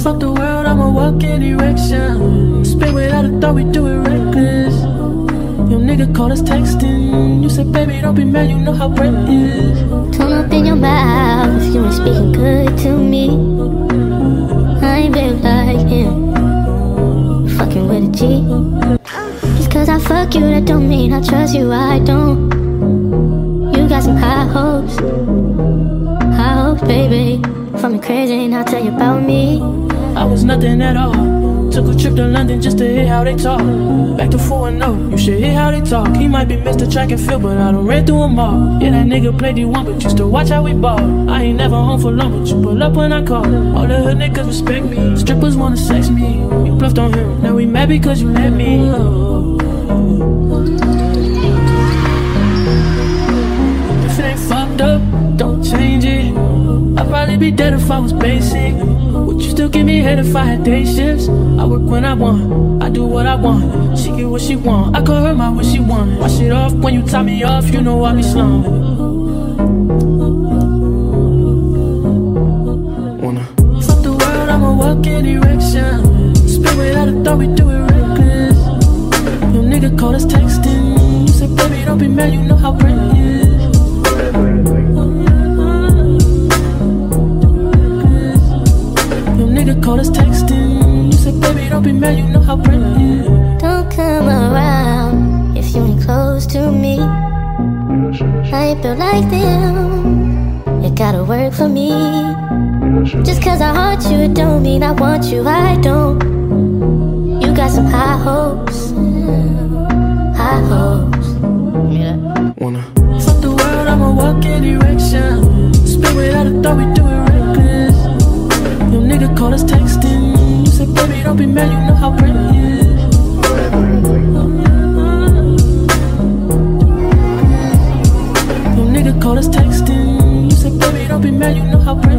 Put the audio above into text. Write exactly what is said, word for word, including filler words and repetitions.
Fuck the world, I'ma walk in erection. Spin without a thought, we do it reckless. Your nigga called us texting. You said, baby, don't be mad, you know how bread is. Don't open your mouth if you ain't speaking good to me. I ain't built like him. You fucking with a G. Just cause I fuck you, that don't mean I trust you, I don't. You got some high hopes, high hopes, baby. For me crazy, and I'll tell you about me. I was nothing at all. Took a trip to London just to hear how they talk. Back to four and oh, you should hear how they talk. He might be Mister Track and Field, but I done ran through them all. Yeah, that nigga played D one, but used to watch how we ball. I ain't never home for long, but you pull up when I call. All the hood niggas respect me. Strippers wanna sex me. You bluffed on him, now we mad because you let me. If it ain't fucked up, don't change it. I'd probably be dead if I was basic. Would you still give me head if I had day shifts? I work when I want, I do what I want. She get what she want, I call her my what she want. Wash it off when you top me off, you know I be slum. Wanna fuck the world, I'ma walk in erection. Spin without a thought, we do it reckless. Your nigga called us texting. You said, baby, don't be mad, you know how bread is. Call us texting. You said, baby, don't be mad, you know how bread is. Don't come around if you ain't close to me. I ain't built like them. It gotta work for me. Just cause I haunt you, it don't mean I want you, I don't. You got some high hopes, high hopes. Yeah. Wanna fuck the world, I'ma walk in erection. Spin without a thought, we do it reckless. Your nigga called us texting. You said, baby, don't be mad, you know how bread is. Your nigga called us texting. You said, baby, don't be mad, you know how bread is.